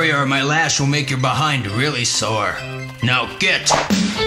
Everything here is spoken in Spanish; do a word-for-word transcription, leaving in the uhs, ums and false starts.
hurry or my lash will make your behind really sore. Now get!